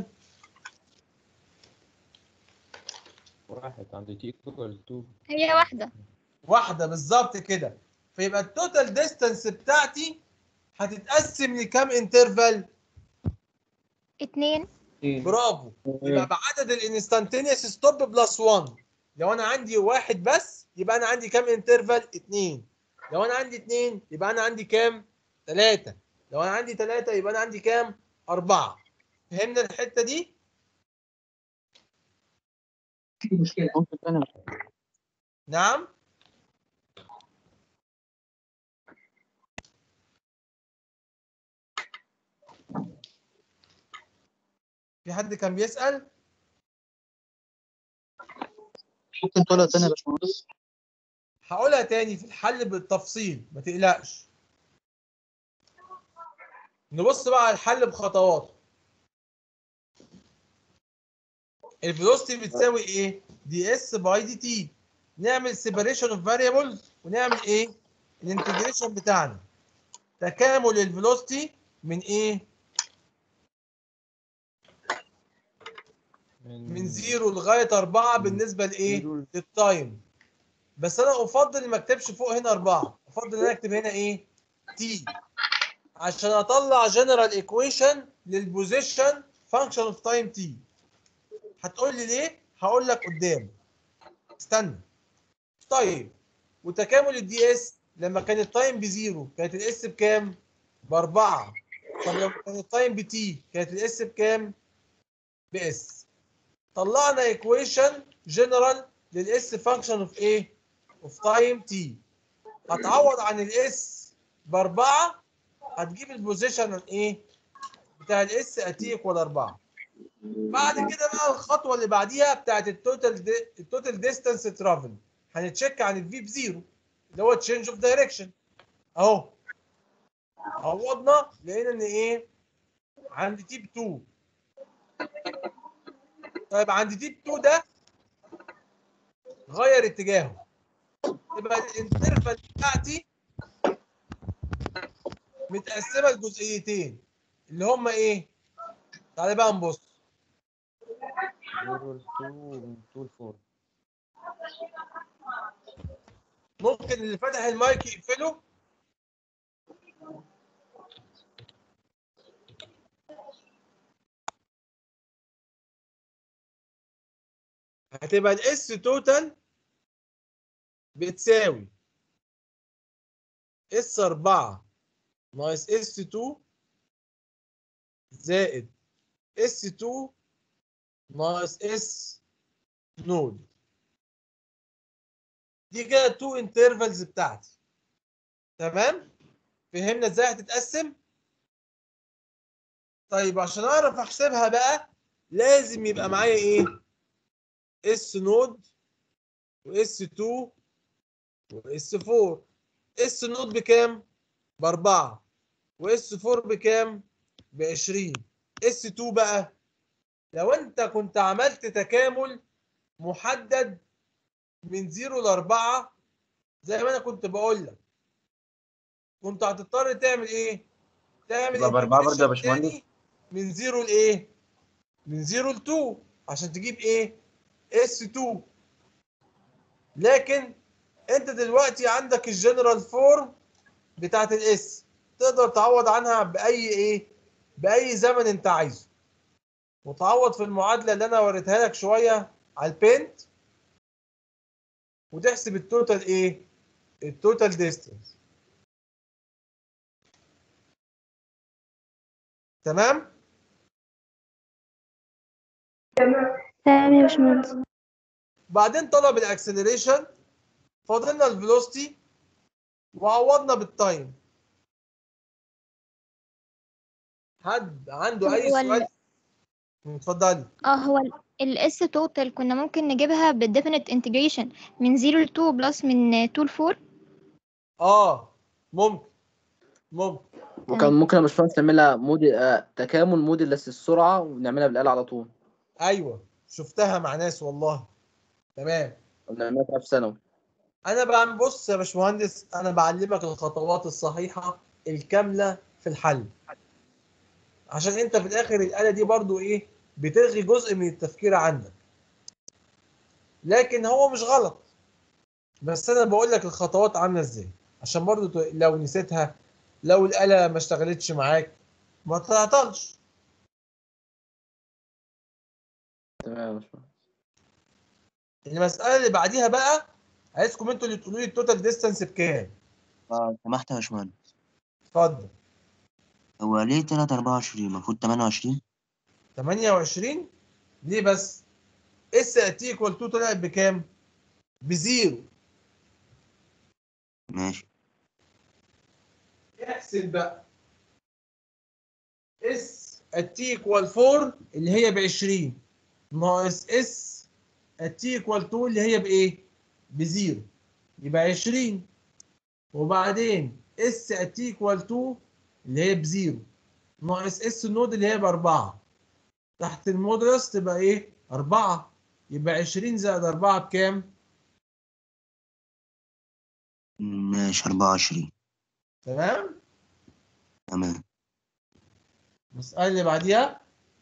واحد عند تي ايكوال اتنين. هي واحدة. واحدة بالظبط كده. فيبقى التوتال ديستانس بتاعتي هتتقسم لكام انترفال؟ اتنين. برافو. يبقى بعدد الانستانتينيوس ستوب بلس واحد. لو انا عندي واحد بس يبقى انا عندي كام انترفال؟ اتنين. لو انا عندي اتنين يبقى انا عندي كام؟ تلاتة. لو انا عندي تلاتة يبقى انا عندي كام؟ أربعة. فهمنا الحتة دي؟ في مشكلة. ممكن تاني. نعم؟ في حد كان بيسأل؟ ممكن تقولها تاني يا باشمهندس؟ هقولها تاني في الحل بالتفصيل ما تقلقش. نبص بقى على الحل بخطواته. الفيلوسيتي بتساوي ايه؟ دي اس باي دي تي. نعمل سيبريشن اوف فاريبلز ونعمل ايه؟ الانتجريشن بتاعنا. تكامل الفيلوسيتي من ايه؟ من زيرو لغايه أربعة بالنسبه لايه؟ للتايم. بس انا افضل ما اكتبش فوق هنا أربعة، افضل ان انا اكتب هنا ايه؟ تي، عشان اطلع جنرال ايكويشن للبوزيشن فانكشن اوف تايم تي. هتقول لي ليه؟ هقول لك قدام. استنى. طيب وتكامل الدي اس لما كان التايم بزيرو كانت الاس بكام؟ باربعة. طب لما كان التايم بتي كانت الاس بكام؟ باس. طلعنا ايكويشن جنرال للاس فانكشن اوف ايه؟ اوف تايم تي. هتعوض عن الاس باربعة، هتجيب البوزيشن ايه؟ بتاع الاس اتي ايكوال أربعة. بعد كده بقى الخطوه اللي بعديها بتاعت التوتال دي التوتال ديستانس ترافل. هنتشيك عن الفي بزيرو اللي هو تشينج اوف دايركشن. اهو عوضنا لقينا ان ايه؟ عند تي ب اتنين. طيب عند تي ب اتنين ده غير اتجاهه، يبقى الانترفال بتاعتي متقسمه لجزئيتين اللي هم ايه؟ تعالى بقى نبص. زيرو لاتنين ومن اتنين لأربعة. ممكن اللي فتح المايك يقفله؟ هتبقى الاس توتال بتساوي اس أربعة ناقص اس اتنين زائد اس اتنين ناقص اس نود. دي كده تو انترفالز بتاعتي. تمام؟ فهمنا ازاي هتتقسم؟ طيب عشان اعرف احسبها بقى لازم يبقى معايا ايه؟ اس نود واس اتنين واس أربعة. اس نود بكام؟ بأربعة. واس أربعة بكام؟ بعشرين. اس اتنين بقى لو انت كنت عملت تكامل محدد من زيرو ل أربعة زي ما انا كنت بقول لك، كنت هتضطر تعمل ايه؟ تعمل يبقى بأربعة برضه يا انتجريشن باشمهندس. تاني من زيرو لايه؟ من زيرو ل اتنين عشان تجيب ايه؟ اس اتنين. لكن انت دلوقتي عندك الجنرال فورم بتاعت الاس، تقدر تعوض عنها باي ايه؟ باي زمن انت عايزه. وتعوض في المعادله اللي انا وريتها لك شويه على البينت، وتحسب التوتال ايه؟ التوتال ديستانس. تمام؟ تمام يا باشمهندس. بعدين طلب الاكسلريشن، فاضلنا الفيلوسيتي وعوضنا بالتايم. حد عنده اي هو سؤال؟ ال اتفضلي. اه هو الاس توتال كنا ممكن نجيبها بالديفينيت انتجريشن من زيرو ل اتنين بلس من اتنين ل أربعة. اه ممكن ممكن وكان تمام. ممكن يا باشمهندس نعملها موديل آه تكامل موديل بس السرعة ونعملها بالآلة على طول. ايوه شفتها مع ناس والله. تمام. ونعملها في ثانوي. انا بعمل بص يا باشمهندس، انا بعلمك الخطوات الصحيحه الكامله في الحل، عشان انت في الاخر الاله دي برضو ايه؟ بتلغي جزء من التفكير عندك. لكن هو مش غلط، بس انا بقول لك الخطوات عامله ازاي عشان برضو ت- لو نسيتها، لو الاله ما اشتغلتش معاك ما تعطلش. تمام يا باشمهندس. المساله اللي بعديها بقى عايزكم انتوا اللي تقولوا لي التوتال ديستانس بكام. اه سمحت يا باشمهندس، اتفضل. هو ليه طلعت أربعة وعشرين المفروض تمانية وعشرين؟ تمانية وعشرين ليه بس؟ اس اتي ايكوال اتنين طلعت بكام؟ بزيرو. ماشي. احسب بقى اس اتي ايكوال أربعة اللي هي ب عشرين ناقص اس اتي ايكوال اتنين اللي هي بايه؟ بزيرو. يبقى عشرين، وبعدين اس ات ايكوال اتنين اللي هي بزيرو ناقص اس النود اللي هي باربعة، تحت المودولس تبقى ايه؟ أربعة. يبقى عشرين زائد أربعة بكام؟ ماشي أربعة وعشرين. تمام؟ تمام. المسألة اللي بعديها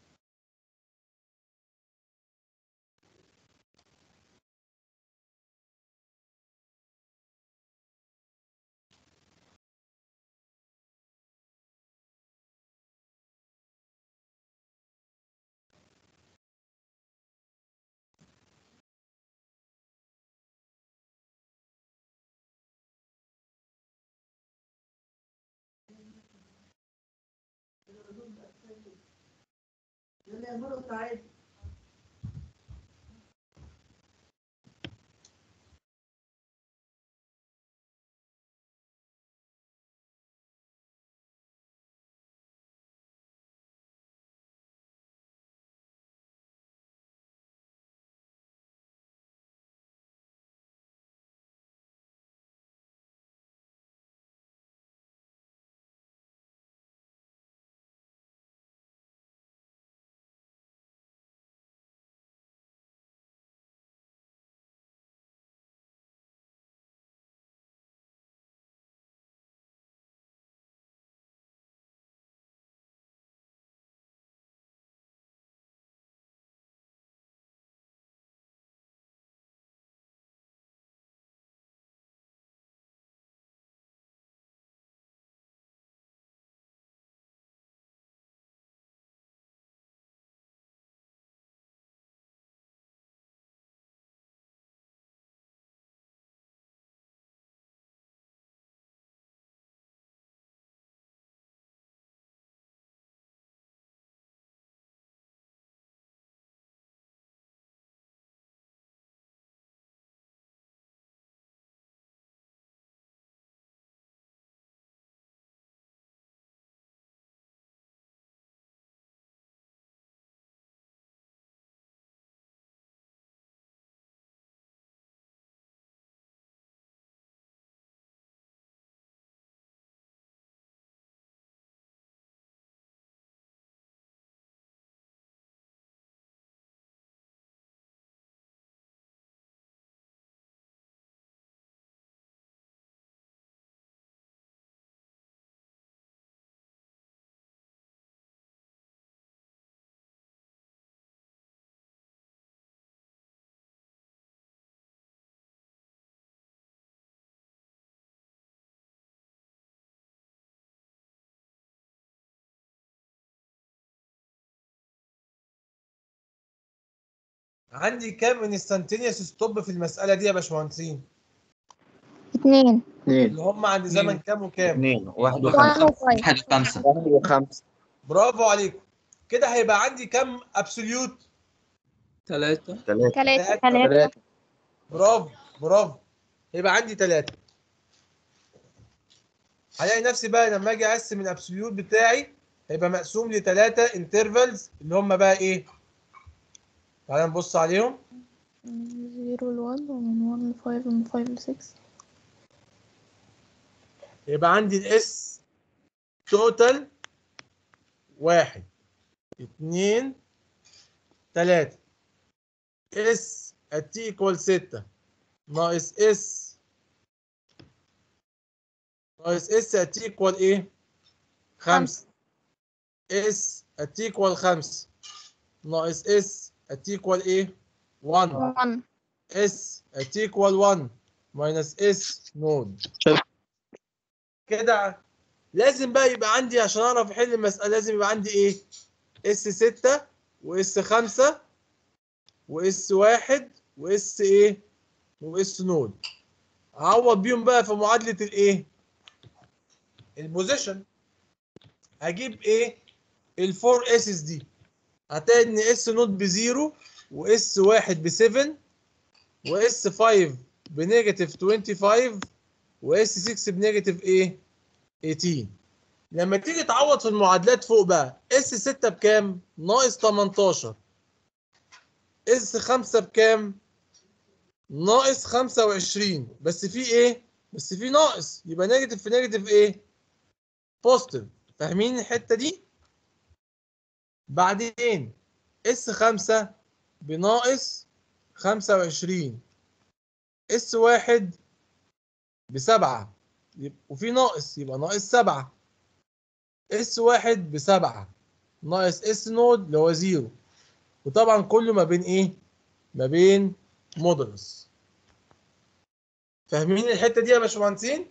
عندي كام انستنتينيوس ستوب في المسألة دي يا باشمهندسين؟ اتنين. اللي هم عند زمن كام وكام؟ اثنين واحد واحد وخمسة. وفايف. واحد وخمسة. واحد وخمسة. برافو عليكم. كده هيبقى عندي كام ابسوليوت؟ ثلاثة. ثلاثة. تلاتة. ثلاثة. برافو برافو. يبقى عندي ثلاثة. هلاقي نفسي بقى لما اجي اقسم الابسوليوت بتاعي هيبقى مقسوم لثلاثة انترفالز اللي هم بقى ايه؟ تعالى نبص عليهم. زيرو لوان ومن وان لفايف ومن فايف لسكس. يبقى عندي الاس توتال واحد اتنين تلاتة، اس التي ايكوال ستة ناقص اس ناقص اس التي ايكوال ايه؟ خمسة، اس التي ايكوال خمسة ناقص اس التي ايكوال ايه؟ واحد، واحد. اس التي ايكوال واحد ماينس اس نود. كده لازم بقى يبقى عندي عشان اعرف احل المسألة لازم يبقى عندي ايه؟ اس ستة واس خمسة واس واحد واس ايه؟ واس نود. اعوض بيهم بقى في معادلة الايه؟ البوزيشن. هجيب ايه؟ الفور اسس دي. هتلاقي ان اس نود بزيرو واس واحد بسبعة واس خمسة بنيجاتيف خمسة وعشرين واس ستة بنيجاتيف ايه؟ تمنتاشر. لما تيجي تعوض في المعادلات فوق بقى اس ستة بكام؟ ناقص تمنتاشر. اس خمسة بكام؟ ناقص خمسة وعشرين، بس في ايه؟ بس في ناقص، يبقى نيجاتيف في نيجاتيف ايه؟ بوزيتيف. فاهمين الحته دي؟ بعدين اس خمسة بناقص خمسة وعشرين، اس واحد بسبعة، وفي ناقص يبقى ناقص سبعة، اس واحد بسبعة ناقص اس نود اللي هو زيرو، وطبعا كله ما بين ايه؟ ما بين مودولس. فاهمين الحته دي يا باشمهندسين؟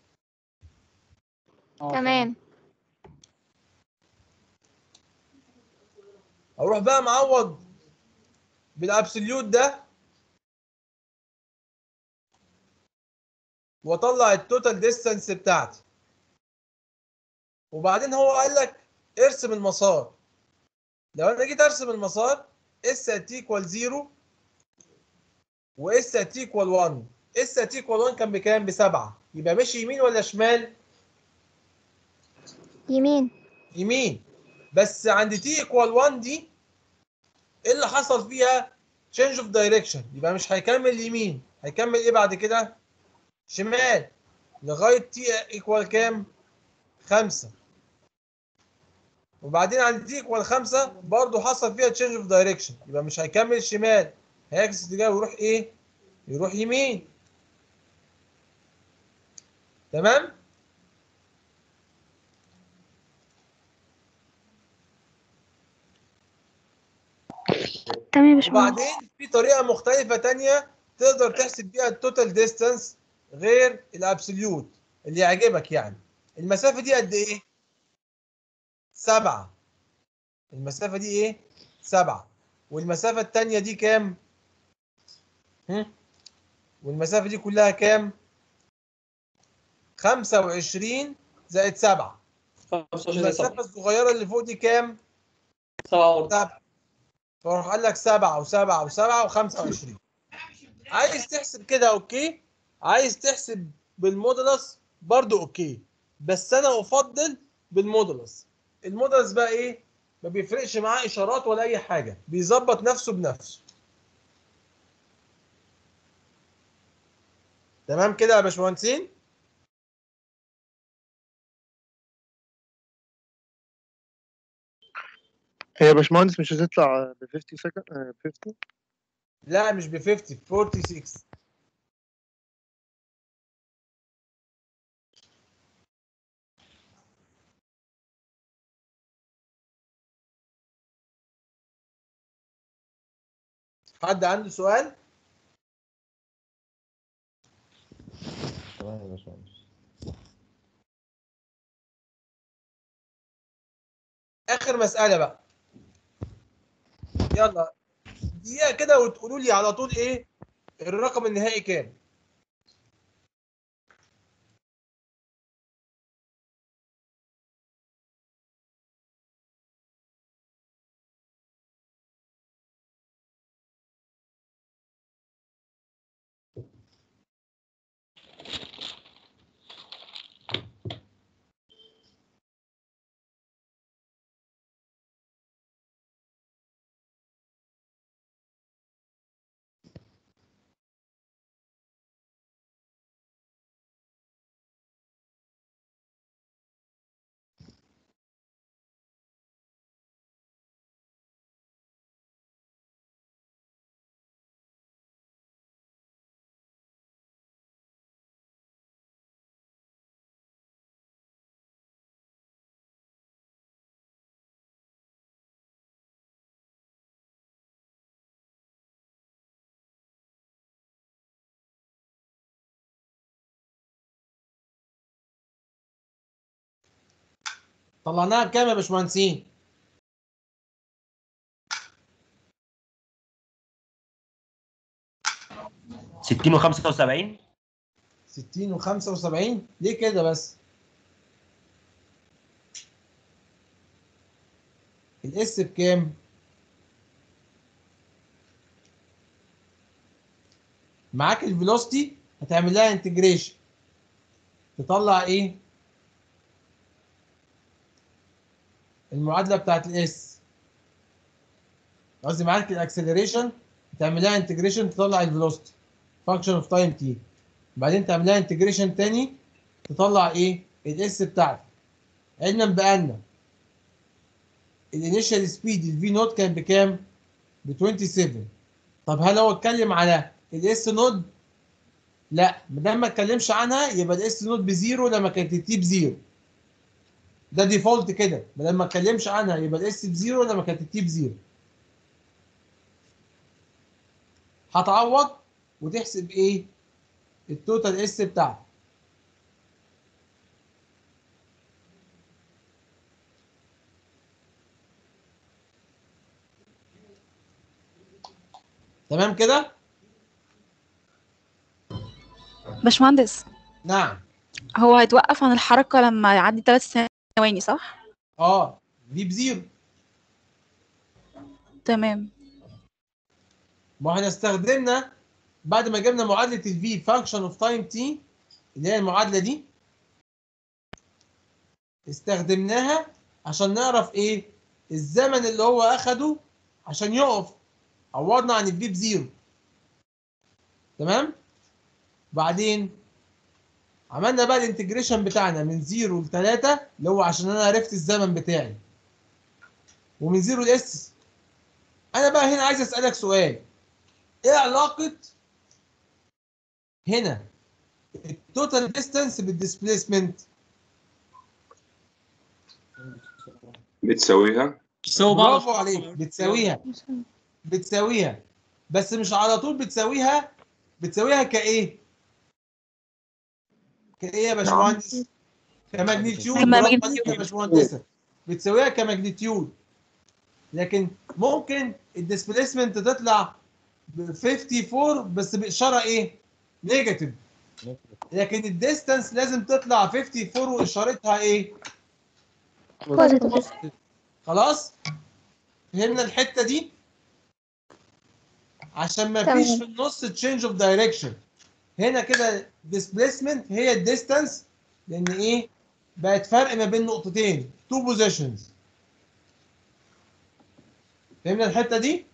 تمام. اروح بقى معوض بالابسوليوت ده واطلع التوتال ديستانس بتاعتي، وبعدين هو قال لك ارسم المسار. لو انا جيت ارسم المسار اس ات ايكوال صفر واس ات ايكوال واحد، اس ات ايكوال واحد كان بكام؟ بسبعة، يبقى ماشي يمين ولا شمال؟ يمين. يمين. بس عند تي ايكوال واحد دي ايه اللي حصل فيها؟ تشينج اوف دايركشن، يبقى مش هيكمل يمين، هيكمل ايه بعد كده؟ شمال، لغايه تي ايكوال كام؟ خمسة. وبعدين عند تي ايكوال خمسة برضه حصل فيها تشينج اوف دايركشن، يبقى مش هيكمل شمال، هيعكس اتجاهه ويروح ايه؟ يروح يمين. تمام؟ تمام يا باشمهندس. وبعدين في طريقه مختلفه تانية تقدر تحسب بيها التوتال ديستانس غير الابسوليوت اللي يعجبك يعني. المسافه دي قد ايه؟ سبعة. المسافه دي ايه؟ سبعة. والمسافه التانية دي كام؟ هم؟ والمسافه دي كلها كام؟ خمسة وعشرين زائد سبعة. خمسة وعشرين زائد المسافه سبعة. الصغيره اللي فوق دي كام؟ سبعة برضه. سبعة. فراح قال لك سبعة وسبعة وسبعة وخمسة وعشرين. عايز تحسب كده اوكي، عايز تحسب بالمودولس برضو اوكي، بس انا افضل بالمودولس. المودولس بقى ايه؟ ما بيفرقش معاه اشارات ولا اي حاجه، بيظبط نفسه بنفسه. تمام كده يا باشمهندسين؟ هي يا باشمهندس مش هتطلع ب خمسين سكند خمسين؟ لا مش ب خمسين، ستة وأربعين. حد عنده سؤال؟ تمام يا باشمهندس. اخر مساله بقى، يلا دقيقه كده وتقولوا لي على طول ايه الرقم النهائي كام. طلعناها بكام يا باشمهندسين؟ ستين وخمسة وسبعين. ستين وخمسة وسبعين. ليه كده بس؟ الاس بكام؟ معاك الفيلوسيتي هتعمل لها انتجريشن تطلع ايه؟ المعادله بتاعت الاس. قصدي معاك الاكسلريشن تعمل لها انتجريشن تطلع الفيلوسيتي. فانكشن اوف تايم تي، بعدين تعملها انتجريشن تاني تطلع ايه الاس بتاعتك، علما بان الانيشال سبيد الفي نوت كان بكام؟ ب سبعة وعشرين. طب هل هو اتكلم على الاس نود؟ لا، ما دام ما اتكلمش عنها يبقى الاس نود بزيرو لما كانت التي بزيرو. ده ديفولت كده، ما دام ما اتكلمش عنها يبقى الاس بزيرو لما كانت التي بزيرو. هتعوض وتحسب ايه؟ التوتال اس بتاعك. تمام كده؟ باشمهندس، نعم. هو هيتوقف عن الحركة لما يعدي ثلاث ثواني صح؟ اه دي بزيرو. تمام. ما احنا استخدمنا بعد ما جبنا معادله الفي فانكشن اوف تايم تي اللي هي المعادله دي، استخدمناها عشان نعرف ايه الزمن اللي هو اخده عشان يقف. عوضنا عن الفي بزيرو. تمام؟ بعدين عملنا بقى الانتجريشن بتاعنا من زيرو ل تلاتة اللي هو عشان انا عرفت الزمن بتاعي، ومن زيرو لاس. انا بقى هنا عايز اسالك سؤال، ايه علاقه هنا التوتال ديستانس بالديسبيسمنت؟ بتساويها بتساوي بعض. برافو عليك، بتساويها بتساويها بس مش على طول بتساويها. بتساويها كايه؟ كايه يا باشمهندس؟ كماجنتيود. برافو عليك يا باشمهندسه، بتساويها كماجنتيود. لكن ممكن الديسبيسمنت تطلع ب أربعة وخمسين بس باشاره ايه؟ نيجاتيف. لكن الديستانس لازم تطلع أربعة وخمسين واشارتها ايه؟ بوزيتيف. خلاص؟ فهمنا الحته دي؟ عشان ما فيش في النص تشينج اوف دايركشن. هنا كده ديسبيسمنت هي الديستانس، لان ايه؟ بقت فرق ما بين نقطتين، تو بوزيشنز. فهمنا الحته دي؟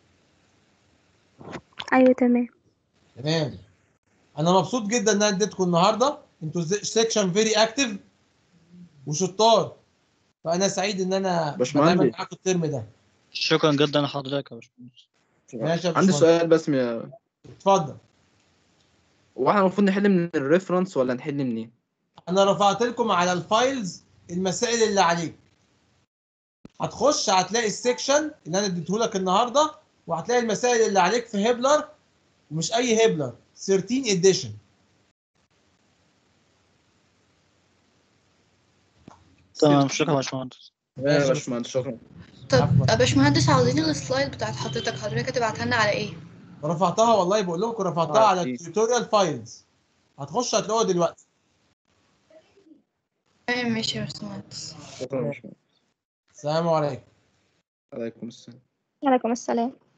ايوه تمام. تمام. انا مبسوط جدا ان انا اديتكم النهارده، انتوا سيكشن فيري اكتف وشطار، فانا سعيد ان انا باشمهندس. بتعامل معاكم الترم ده. شكرا جدا لحضرتك يا باشمهندس. ماشي يا عندي باشمهندس. سؤال بس م... اتفضل. هو احنا المفروض نحل من الريفرنس ولا نحل منين؟ انا رفعت لكم على الفايلز المسائل اللي عليك. هتخش هتلاقي السكشن اللي انا اديته لك النهارده، وهتلاقي المسائل اللي عليك في هيبلر، ومش اي هيبلر، تلتاشر اديشن. تمام، شكرا يا باشمهندس. تمام يا باشمهندس، شكرا. طب يا باشمهندس، عاوزين السلايد بتاعت حضرتك حضرتك هتبعتها لنا على ايه؟ رفعتها والله، بقول لكم رفعتها على التيوتوريال فايلز. هتخش هتلاقوها دلوقتي. تمام ماشي يا باشمهندس. شكرا يا باشمهندس. السلام عليكم. عليكم السلام. وعليكم السلام.